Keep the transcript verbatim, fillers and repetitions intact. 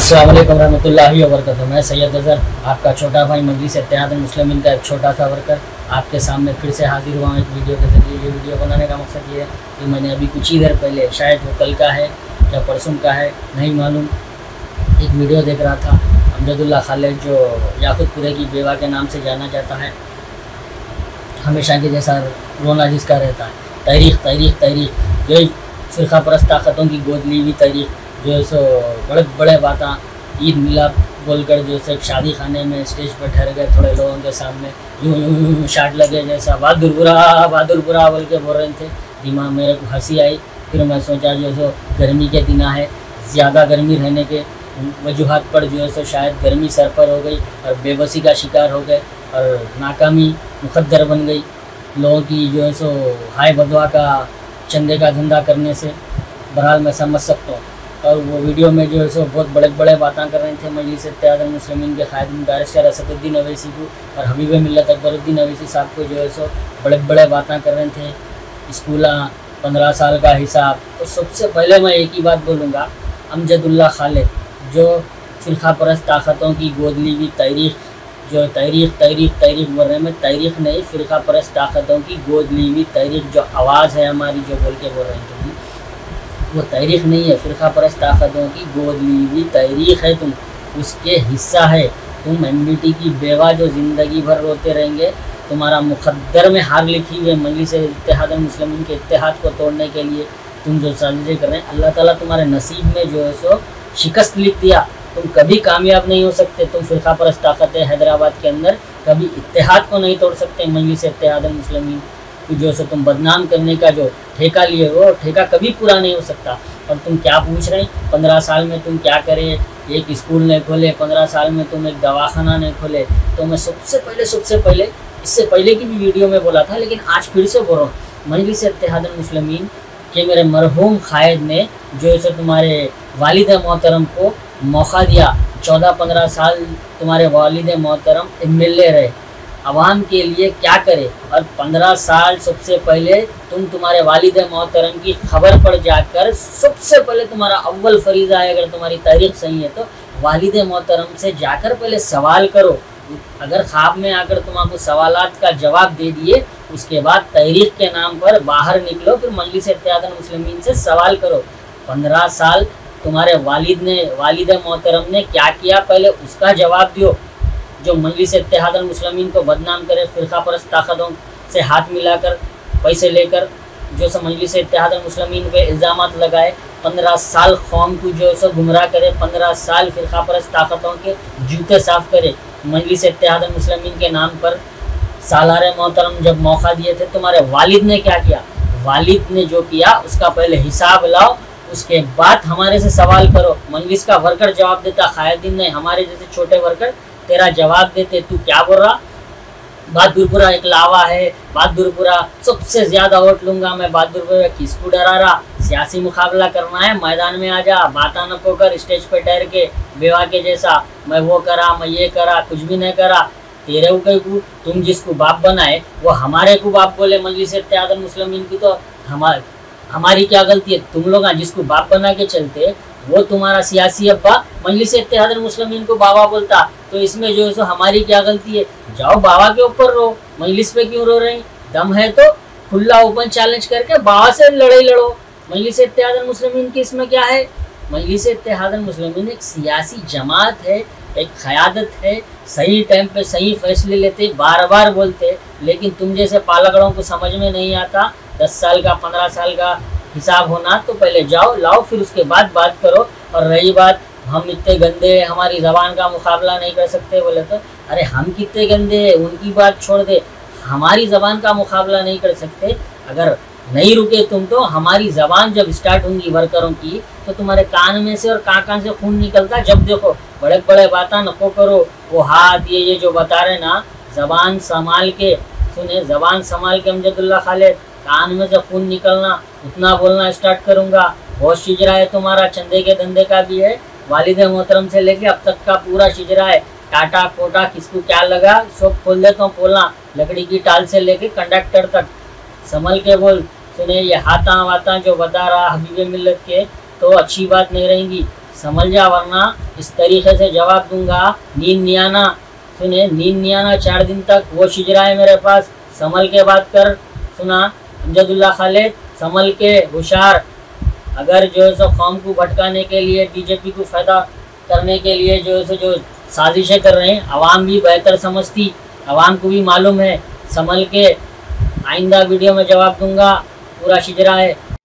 अस्सलाम वालेकुम रहमतुल्लाहि व बरकातहू। मैं सैयद अज़हर, आपका छोटा भाई मजलिस इत्तेहादुल मुस्लिमीन का एक छोटा सा वर्कर आपके सामने फिर से हाजिर हुआ हूँ एक वीडियो के ज़रिए। ये वीडियो बनाने का मकसद ये है कि मैंने अभी कुछ ही देर पहले, शायद वो कल का है या परसों का है नहीं मालूम, एक वीडियो देख रहा था। अमजदुल्लाह खालिद जो याकूतपुरे की बेवा के नाम से जाना जाता है, हमेशा के जैसा रोना जिसका रहता है, तारीख तारीख तारीख जो फ़िरक़ा परस्त ताकतों की गोद ली हुई तारीख, जो है सो बड़े बड़े बातें ईद मिलाद बोलकर जो है शादी खाने में स्टेज पर ठहर गए थोड़े लोगों के सामने, यूँ यूँ यूँ शाट लगे जैसा बहादुरपुरा बहादुरपुरा बोल के बोल रहे थे। दिमाग मेरे को हंसी आई। फिर मैं सोचा जो है सो गर्मी के दिन है, ज़्यादा गर्मी रहने के वजूहात पर जो है सो शायद गर्मी सर पर हो गई और बेबसी का शिकार हो गए और नाकामी मुकद्दर बन गई लोगों की जो है सो हाय बदवा का चंदे का धंधा करने से। बहरहाल मैं समझ सकता हूँ। और वो वीडियो में जो है सो बहुत बड़े बड़े बातें कर रहे थे मजलिस इत्तेहादुल मुस्लिमीन के कायदीन बैरिस्टर असदुद्दीन अवैसी को और हबीब मिल्लत अकबरुद्दीन अवैसी साहब को जो है सो बड़े बड़े बातें कर रहे थे, स्कूल पंद्रह साल का हिसाब। तो सबसे पहले मैं एक ही बात बोलूँगा, अमजदुल्लाह खालिद जो फ़िरक़ा परस्त ताकतों की गोद ली हुई तारीख, जो तारीख तारीख तारीख बोल रहे हैं, मैं तारीख नहीं, फ़िरक़ा परस्त ताकतों की गोद ली हुई तारीख जो आवाज़ है हमारी जो बोल के बोल रहे हैं, तुम वो तारीख़ नहीं है, फ़िरक़ा परस्त ताकतों की गोद ली हुई तारीख़ है, तुम उसके हिस्सा है। तुम एम डी टी की बेवा जो ज़िंदगी भर रोते रहेंगे, तुम्हारा मुक़द्दर में हार लिखी हुई है मजलिस इत्तेहादुल मुस्लिमीन के इत्तेहाद को तोड़ने के लिए तुम जो साजिशें कर रहे हैं, अल्लाह ताला तुम्हारे नसीब में जो है सो शिकस्त लिख दिया। तुम कभी कामयाब नहीं हो सकते। तुम फ़िरक़ा परस्त ताकतें हैदराबाद के अंदर कभी इत्तेहाद को नहीं तोड़ सकते। मजलिस इत्तेहादुल मुस्लिमीन जो है तुम बदनाम करने का जो ठेका लिए वो ठेका कभी पूरा नहीं हो सकता। और तुम क्या पूछ रहे हैं, पंद्रह साल में तुम क्या करे, एक स्कूल नहीं खोले, पंद्रह साल में तुम एक दवाखाना नहीं खोले। तो मैं सबसे पहले सबसे पहले इससे पहले की भी वीडियो में बोला था, लेकिन आज फिर से बोल रहा हूँ, मजलिस इत्तेहादुल मुस्लिमीन के मेरे मरहूम कायद ने जो है तुम्हारे वालिद मोहतरम को मौका दिया। चौदह पंद्रह साल तुम्हारे वालिद मोहतरम एम एल ए रहे, आवाम के लिए क्या करे। और पंद्रह साल सबसे पहले तुम तुम्हारे वालिद मोहतरम की खबर पर जाकर सबसे पहले तुम्हारा अव्वल फरीज़ा है, अगर तुम्हारी तारीख सही है तो वालिद मोहतरम से जाकर पहले सवाल करो। अगर ख्वाब में आकर तुमको सवालात का जवाब दे दिए, उसके बाद तारीख के नाम पर बाहर निकलो, फिर मजलिस इत्तेहादुल मुस्लिमीन से सवाल करो। पंद्रह साल तुम्हारे वालिद ने वालिद मोहतरम ने क्या किया, पहले उसका जवाब दो। जो मजलिस इत्तेहादुल मुस्लिमीन को बदनाम करे, फ़िरक़ा परस्त ताकतों से हाथ मिलाकर पैसे लेकर जो सब मजलिस इत्तेहादुल मुस्लिमीन पे इल्ज़ामात लगाए, पंद्रह साल कौम को जो है गुमराह करे, पंद्रह साल फ़िरक़ा परस्त ताकतों के जूते साफ़ करे। मजलिस इत्तेहादुल मुस्लिमीन के नाम पर सालारे मोहतरम जब मौका दिए थे, तुम्हारे वालिद ने क्या किया, वालिद ने जो किया उसका पहले हिसाब लाओ, उसके बाद हमारे से सवाल करो। मजलिस का वर्कर जवाब देता, कायदीन ने हमारे जैसे छोटे वर्कर तेरा जवाब देते। तू क्या बोल रहा, बहादुरपुरा एक लावा है, बहादुरपुरा सबसे ज़्यादा वोट लूँगा मैं, बहादुरपुरा किसको डरा रहा, सियासी मुकाबला करना है मैदान में आ जा, बाता न को कर स्टेज पे ठहर के बेवा के जैसा मैं वो करा मैं ये करा, कुछ भी नहीं करा। तेरे को तुम जिसको बाप बनाए वो हमारे को बाप बोले मजलिस इत्तेहादुल मुस्लिमीन की, तो हमारे हमारी क्या गलती है। तुम लोग जिसको बाप बना के चलते वो तुम्हारा सियासी अब्बा मजलिस इत्तेहादुल मुस्लिमीन को बाबा बोलता, तो इसमें जो है सो हमारी क्या गलती है। जाओ बाबा के ऊपर रो, मजलिस पे क्यों रो रहे हैं। दम है तो खुला ओपन चैलेंज करके बाबा से लड़ाई लड़ो। मजलिस इत्तेहादुल मुस्लिमीन की इसमें क्या है। मजलिस इत्तेहादुल मुस्लिमीन एक सियासी जमात है, एक क़यादत है, सही टाइम पे सही फैसले लेते, बार बार बोलते, लेकिन तुम जैसे पालगड़ों को समझ में नहीं आता। दस साल का पंद्रह साल का हिसाब होना तो पहले जाओ लाओ, फिर उसके बाद बात करो। और रही बात हम इतने गंदे हमारी ज़बान का मुकाबला नहीं कर सकते बोले, तो अरे हम कितने गंदे हैं उनकी बात छोड़ दे, हमारी ज़बान का मुकाबला नहीं कर सकते। अगर नहीं रुके तुम तो हमारी ज़बान जब स्टार्ट होंगी वर्करों की, तो तुम्हारे कान में से और कान कान से खून निकलता। जब देखो बड़े बड़े बातें नको करो, वो हाथ ये ये जो बता रहे ना, ज़बान संभाल के सुने, ज़बान संभाल के। अमजदुल्लाह खालिद कान में से खून निकलना उतना बोलना स्टार्ट करूँगा। बहुत शिजरा है तुम्हारा, चंदे के धंधे का भी है, वालिद मोहतरम से लेके अब तक का पूरा शिजरा है। टाटा कोटा किसको क्या लगा सब खोल देता हूँ बोलना, लकड़ी की टाल से लेके कंडक्टर तक संभल के बोल। सुने ये हाथा वाता जो बता रहा हबीब मिल्लत के, तो अच्छी बात नहीं रहेंगी। समझ जा, वरना इस तरीके से जवाब दूंगा नींद नहीं आना। सुने, नींद नहीं आना चार दिन तक, वो शिजरा है मेरे पास, संभल के बात कर। सुना अमजदुल्ला खालिद, संभल के, होशियार। अगर जो है सो कौम को भटकाने के लिए, बीजेपी को फ़ायदा करने के लिए जो है सो जो साजिशें कर रहे हैं, आवाम भी बेहतर समझती, आवाम को भी मालूम है। संभल के, आइंदा वीडियो में जवाब दूंगा, पूरा शिजरा है।